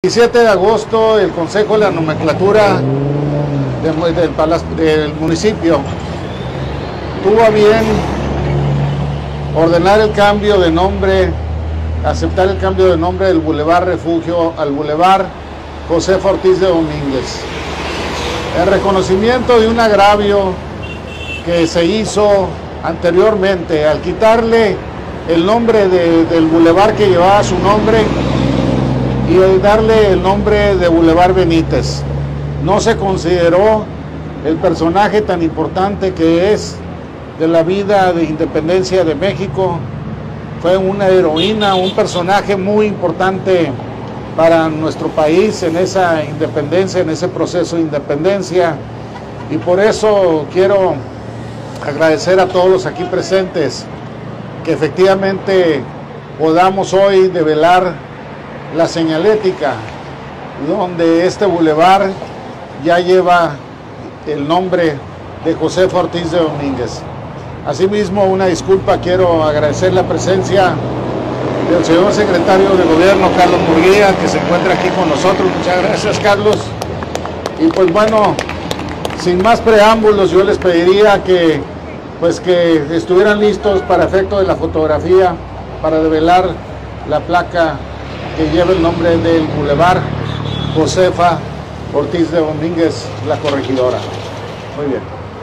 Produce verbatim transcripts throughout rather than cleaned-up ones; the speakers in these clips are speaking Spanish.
diecisiete de agosto, el Consejo de la Nomenclatura de, del, Palacio, del municipio tuvo a bien ordenar el cambio de nombre, aceptar el cambio de nombre del Boulevard Refugio al Boulevard Josefa Ortiz de Domínguez. El reconocimiento de un agravio que se hizo anteriormente al quitarle el nombre de, del bulevar que llevaba su nombre y darle el nombre de Boulevard Benítez. No se consideró el personaje tan importante que es de la vida de independencia de México. Fue una heroína, un personaje muy importante para nuestro país en esa independencia, en ese proceso de independencia, y por eso quiero agradecer a todos los aquí presentes que efectivamente podamos hoy develar la señalética donde este bulevar ya lleva el nombre de Josefa Ortiz de Domínguez. Asimismo, una disculpa, quiero agradecer la presencia del señor secretario de Gobierno, Carlos Murguía, que se encuentra aquí con nosotros. Muchas gracias, Carlos. Y pues bueno, sin más preámbulos, yo les pediría que, pues que estuvieran listos para efecto de la fotografía, para develar la placa que lleva el nombre del Boulevard Josefa Ortiz de Domínguez, la corregidora. Muy bien.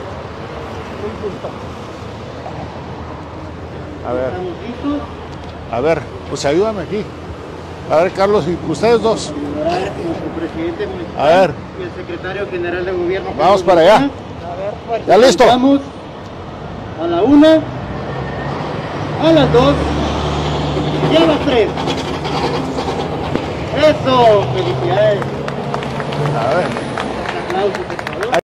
A ver. A ver, pues ayúdame aquí. A ver, Carlos, y ustedes dos. A ver. Y el secretario general de Gobierno. Vamos para allá. A ver, pues, ¿ya listo? Vamos a la una, a las dos y a las tres. Eso, felicidades.